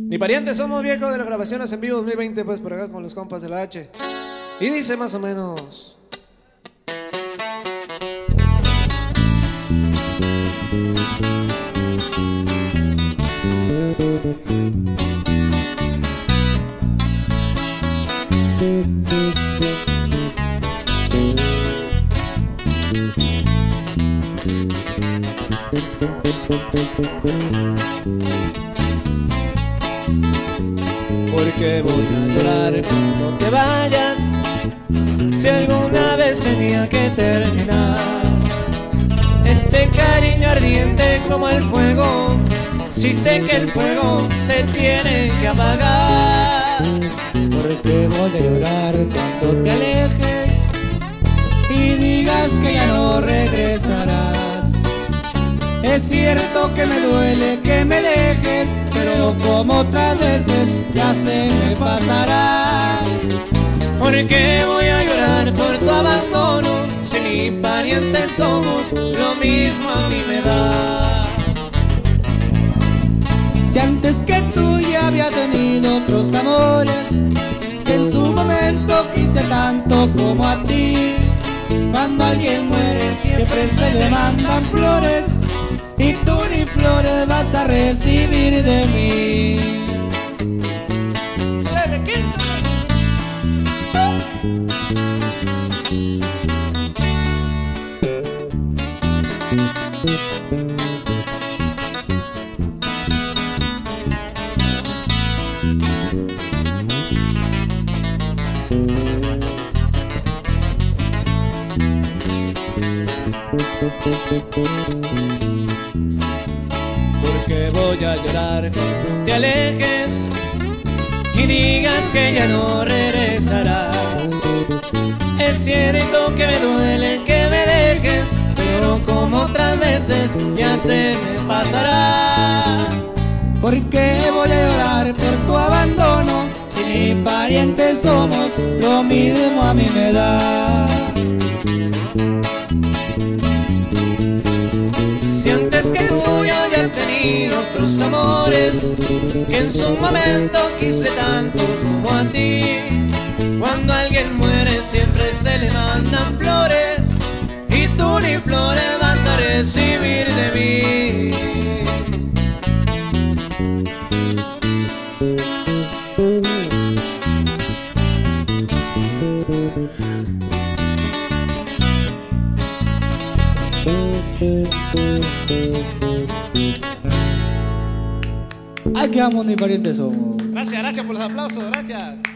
Ni parientes somos, viejos, de las grabaciones en vivo 2020, pues por acá con los compas de la H. Y dice más o menos: porque voy a llorar cuando te vayas, si alguna vez tenía que terminar este cariño ardiente como el fuego, si sé que el fuego se tiene que apagar. Porque voy a llorar cuando te alejes y digas que ya no regresarás. Es cierto que me duele que me dejes, pero como otras veces ya se me pasará. Porque voy a llorar por tu abandono, si ni parientes somos, lo mismo a mí me da. Si antes que tú ya había tenido otros amores, que en su momento quise tanto como a ti. Cuando alguien muere siempre se le mandan flores, y tú ni flores vas a recibir de mí. Porque voy a llorar cuando te alejes y digas que ya no regresarás. Es cierto que me duele que me dejes, pero como otras veces ya se me pasará. Porque voy a llorar por tu abandono, si ni parientes somos, lo mismo a mí me da. Si antes que tú yo ya he tenido otros amores, que en su momento quise tanto como a ti. Cuando alguien muere siempre se le mandan flores, y tú ni flores vas a recibir de mí. Aquí vamos, ni parientes somos. Gracias por los aplausos, gracias.